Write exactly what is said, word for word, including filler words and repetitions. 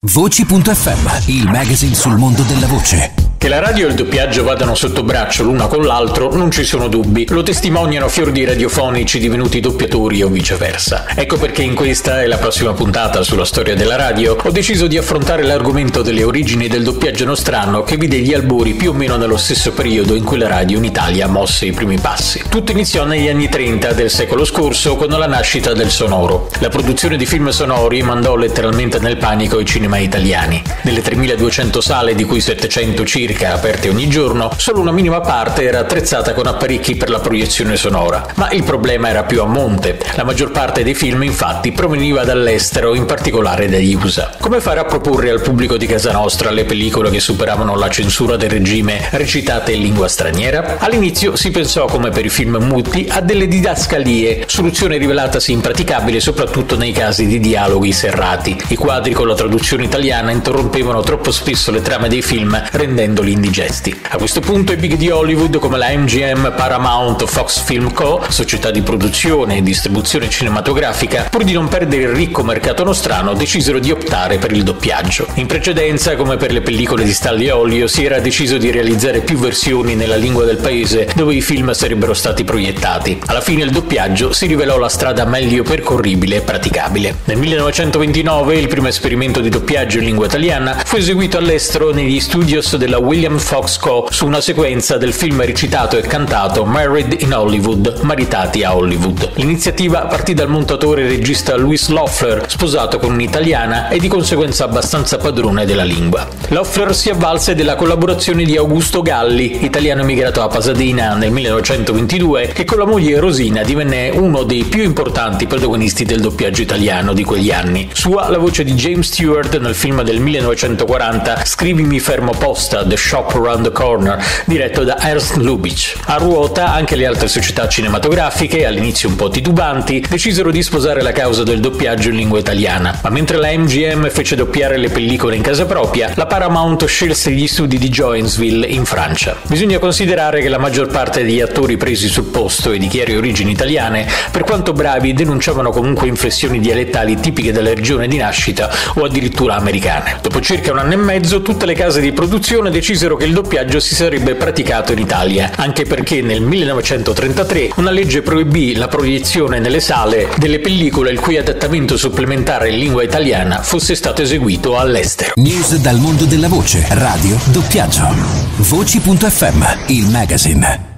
Voci punto effe emme, il magazine sul mondo della voce. Che la radio e il doppiaggio vadano sotto braccio l'una con l'altro non ci sono dubbi, lo testimoniano fior di radiofonici divenuti doppiatori o viceversa. Ecco perché in questa e la prossima puntata sulla storia della radio ho deciso di affrontare l'argomento delle origini del doppiaggio nostrano che vide gli albori più o meno nello stesso periodo in cui la radio in Italia mosse i primi passi. Tutto iniziò negli anni trenta del secolo scorso con la nascita del sonoro. La produzione di film sonori mandò letteralmente nel panico i cinema italiani. Nelle tremiladuecento sale, di cui settecento circa aperte ogni giorno, solo una minima parte era attrezzata con apparecchi per la proiezione sonora, ma il problema era più a monte. La maggior parte dei film infatti proveniva dall'estero, in particolare dagli U S A. Come fare a proporre al pubblico di casa nostra le pellicole che superavano la censura del regime recitate in lingua straniera? All'inizio si pensò, come per i film muti, a delle didascalie, soluzione rivelatasi impraticabile soprattutto nei casi di dialoghi serrati. I quadri con la traduzione italiana interrompevano troppo spesso le trame dei film, rendendoli indigesti. A questo punto i big di Hollywood come la M G M, Paramount o Fox Film Co., società di produzione e distribuzione cinematografica, pur di non perdere il ricco mercato nostrano, decisero di optare per il doppiaggio. In precedenza, come per le pellicole di Stanley Olio, si era deciso di realizzare più versioni nella lingua del paese dove i film sarebbero stati proiettati. Alla fine il doppiaggio si rivelò la strada meglio percorribile e praticabile. Nel millenovecentoventinove il primo esperimento di doppiaggio in lingua italiana fu eseguito all'estero negli studios della William Fox Co. su una sequenza del film recitato e cantato Married in Hollywood, Maritati a Hollywood. L'iniziativa partì dal montatore e regista Louis Loeffler, sposato con un'italiana e di conseguenza abbastanza padrone della lingua. Loeffler si avvalse della collaborazione di Augusto Galli, italiano emigrato a Pasadena nel millenovecentoventidue, che con la moglie Rosina divenne uno dei più importanti protagonisti del doppiaggio italiano di quegli anni. Sua la voce di James Stewart nel film del millenovecentoquaranta Scrivimi fermo posta, The Shop Around the Corner, diretto da Ernst Lubitsch. A ruota anche le altre società cinematografiche, all'inizio un po' titubanti, decisero di sposare la causa del doppiaggio in lingua italiana, ma mentre la M G M fece doppiare le pellicole in casa propria, la Paramount scelse gli studi di Joinville in Francia. Bisogna considerare che la maggior parte degli attori presi sul posto e di chiare origini italiane, per quanto bravi, denunciavano comunque inflessioni dialettali tipiche della regione di nascita o addirittura americane. Dopo circa un anno e mezzo, tutte le case di produzione decisero che il doppiaggio si sarebbe praticato in Italia, anche perché nel millenovecentotrentatré una legge proibì la proiezione nelle sale delle pellicole il cui adattamento supplementare in lingua italiana fosse stato eseguito all'estero. News dal mondo della voce, radio, doppiaggio. Voci punto effe emme, il magazine.